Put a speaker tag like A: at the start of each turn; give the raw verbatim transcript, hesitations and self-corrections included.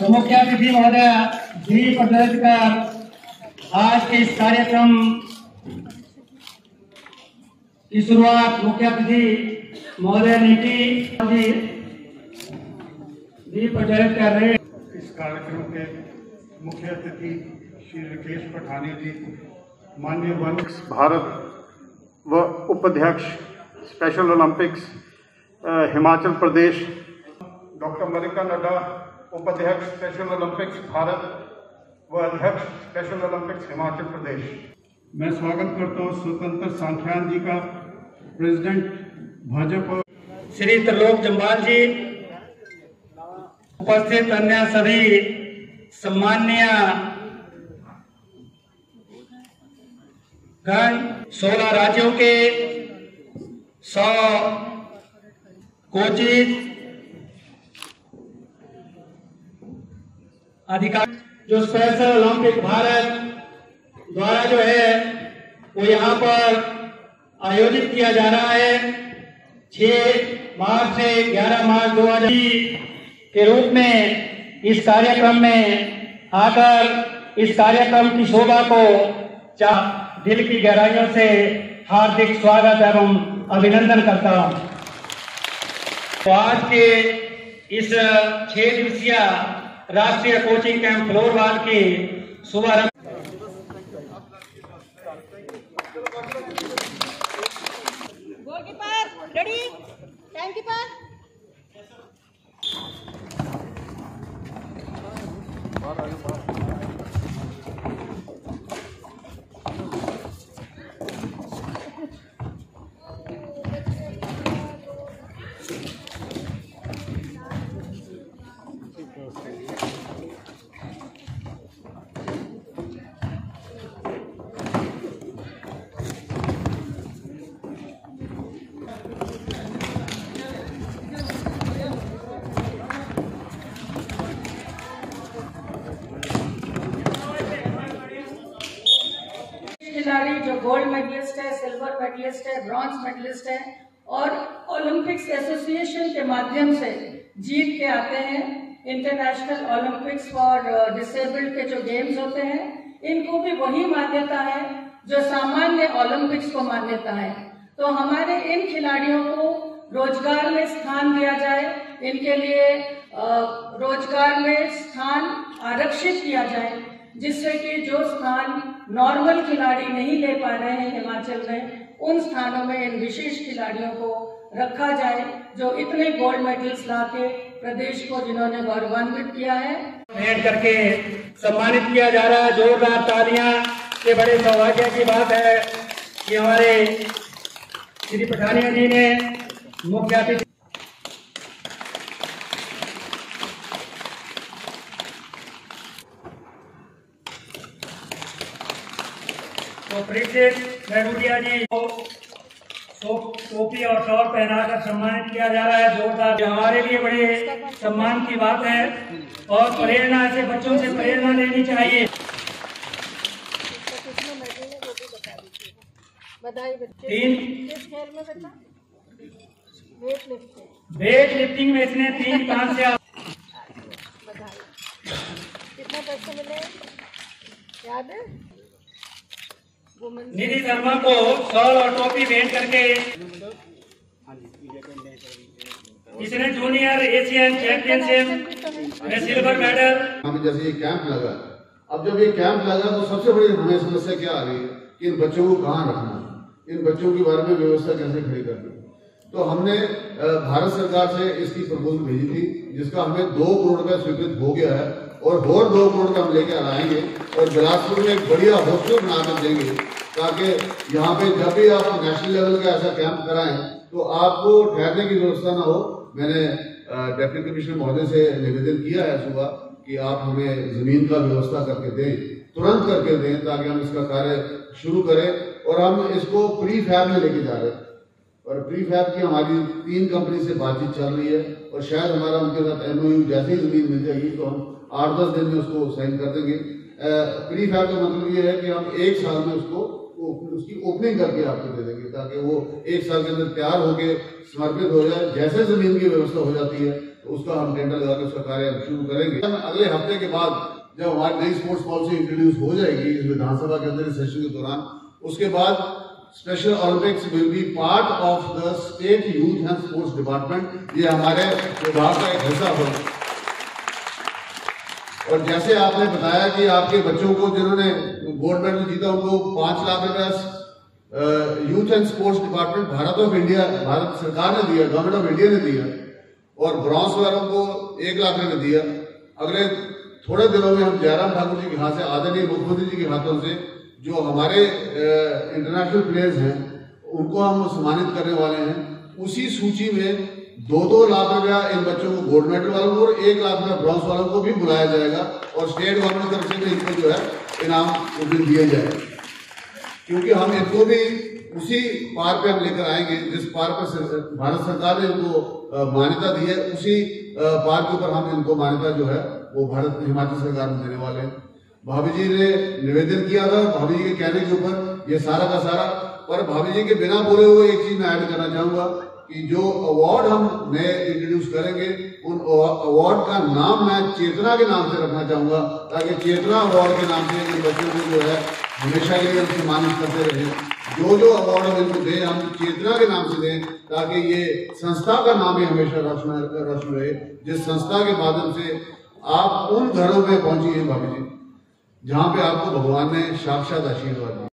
A: तो मुख्य अतिथि महोदय दीप प्रज्वलित कर आज के इस कार्यक्रम की शुरुआत मुख्य अतिथि महोदय नीति जी दीप प्रज्वलित कर रहे।
B: इस कार्यक्रम के मुख्य अतिथि श्री राकेश पठानी जी, माननीय वन भारत व उपाध्यक्ष special olympics Himachal Pradesh, doctor Malika Nadda, उपाध्यक्ष स्पेशल ओलंपिक्स भारत व अध्यक्ष स्पेशल ओलंपिक्स हिमाचल प्रदेश। मैं स्वागत करता हूँ स्वतंत्र सांख्यान जी का, प्रेसिडेंट भाजपा
A: श्री त्रिलोक जम्वाल जी, उपस्थित अन्य सभी सम्माननीय गण, सोलह राज्यों के सौ कोचिज अधिकारी, जो स्पेशल ओलंपिक भारत द्वारा जो है वो यहाँ पर आयोजित किया जा रहा है। छह मार्च से ग्यारह मार्च दो हजार के रूप में इस कार्यक्रम में आकर इस कार्यक्रम की शोभा को चाह दिल की गहराइयों से हार्दिक स्वागत एवं अभिनंदन करता हूं। तो आज के इस छह दिवसीय राष्ट्रीय कोचिंग कैंप फ्लोरबॉल की शुभारंभ
C: गोलकीपर रेडी, टाइमकीपर खिलाड़ी जो गोल्ड मेडलिस्ट है, सिल्वर मेडलिस्ट है, ब्रॉन्ज मेडलिस्ट है और ओलंपिक्स एसोसिएशन के माध्यम से जीत के आते हैं। इंटरनेशनल ओलंपिक्स फॉर डिसेबल्ड के जो गेम्स होते हैं, इनको भी वही मान्यता है जो सामान्य ओलंपिक्स को मान्यता है। तो हमारे इन खिलाड़ियों को रोजगार में स्थान दिया जाए, इनके लिए रोजगार में स्थान आरक्षित किया जाए, जिससे कि जो स्थान नॉर्मल खिलाड़ी नहीं ले पा रहे हैं हिमाचल में, उन स्थानों में इन विशेष खिलाड़ियों को रखा जाए जो इतने गोल्ड मेडल्स लाके प्रदेश को जिन्होंने गौरवान्वित किया है।
A: भेंट करके सम्मानित किया जा रहा है। जोरदार तालियां। ये बड़े सौभाग्य की बात है कि हमारे श्री पठानिया जी ने मुख्य अतिथि तो प्रिंसेस मेडुलिया जी को टोपी और शॉल पहनाकर सम्मानित किया जा रहा है। जोरदार। हमारे लिए बड़े सम्मान की बात है और प्रेरणा से बच्चों से प्रेरणा लेनी चाहिए। तीन
C: खेल में बेटा वेट लिफ्टिंग
A: वेट लिफ्टिंग में इसने तीन पाँच से
C: बधाई। कितना पैसे मिले याद है?
A: निधि शर्मा को शॉल और टोपी भेंट करके इसने जूनियर एशियन चैंपियनशिप में सिल्वर मेडल।
D: हमें जैसे ये कैंप लगा, अब जब ये कैंप लगा तो सबसे बड़ी हमें समस्या क्या आ गई कि इन बच्चों को कहाँ रखना, इन बच्चों के बारे में व्यवस्था कैसे खड़ी करनी। तो हमने भारत सरकार से इसकी प्रपोजल भेजी थी, जिसका हमें दो करोड़ रुपया स्वीकृत हो गया है और और दो करोड़ का हम लेके आएंगे और बिलासपुर में एक बढ़िया हॉस्टल बनाकर देंगे, ताकि यहाँ पे जब भी आप नेशनल लेवल का ऐसा कैंप कराएं तो आपको ठहरने की व्यवस्था ना हो। मैंने डिप्टी कमिश्नर महोदय से निवेदन किया है सुबह कि आप हमें जमीन का व्यवस्था करके दें, तुरंत करके दें, ताकि हम इसका कार्य शुरू करें। और हम इसको प्री फैब में लेके जा रहे हैं और प्री फैब की हमारी तीन कंपनी से बातचीत चल रही है और शायद हमारा उनके साथ एमओयू जैसे ही जमीन मिल जाएगी तो हम आठ दस दिन में उसको साइन कर देंगे। प्री फैब का मतलब ये है कि हम एक साल में उसको उसकी ओपनिंग करके आपको दे देंगे, ताकि वो एक साल के अंदर तैयार होके समर्पित हो जाए। जैसे जमीन की व्यवस्था हो जाती है तो उसका हम टेंडर लगा के उसका कार्य शुरू करेंगे। अगले हफ्ते के बाद जब हमारी नई स्पोर्ट्स पॉलिसी इंट्रोड्यूस हो जाएगी इस विधानसभा के अंदर सेशन के दौरान, उसके बाद special olympics will be part of the state youth and sports department. ये हमारे विभाग का एक हिस्सा होगा। और जैसे आपने बताया कि आपके बच्चों को जिन्होंने गोल्ड मेडल जीता उनको पांच लाख रुपया youth and sports department Bharat of India, Bharat सरकार ने दिया, गवर्नमेंट ऑफ इंडिया ने दिया, और ब्रॉन्ज वालों को एक लाख रुपये दिया। अगले थोड़े दिनों में हम जयराम ठाकुर जी के हाथ से, आदरणीय मुख्यमंत्री जी के हाथों से, जो हमारे इंटरनेशनल प्लेयर्स हैं उनको हम सम्मानित करने वाले हैं। उसी सूची में दो दो लाख रुपया इन बच्चों को गोल्ड मेडल वालों को और एक लाख रुपया ब्रॉन्ज वालों को भी बुलाया जाएगा, और स्टेट गवर्नमेंट की तरफ से भी इनको जो है इनाम भी दिए जाएगा। क्योंकि हम इनको भी उसी पार पे हम लेकर आएंगे जिस पार पर भारत सरकार ने इनको मान्यता दी है, उसी पार के ऊपर हम इनको मान्यता जो है वो भारत हिमाचल सरकार में देने वाले हैं। भाभी जी ने निवेदन किया था, भाभी जी के कहने के ऊपर ये सारा का सारा, पर भाभी जी के बिना बोले हुए एक चीज मैं ऐड करना चाहूंगा कि जो अवार्ड हम नए इंट्रोड्यूस करेंगे उन अवार्ड का नाम मैं चेतना के नाम से रखना चाहूंगा, ताकि चेतना अवार्ड के नाम से इन बच्चों को जो है हमेशा के लिए हम सम्मानित करते रहे। जो जो अवार्ड हम इनको दें हम चेतना के नाम से दें, ताकि ये संस्था का नाम ही हमेशा रोशन रोशन रहे, जिस संस्था के माध्यम से आप उन घरों में पहुंची हैं भाभी जी जहां पे आपको भगवान ने साक्षात आशीर्वाद दिया।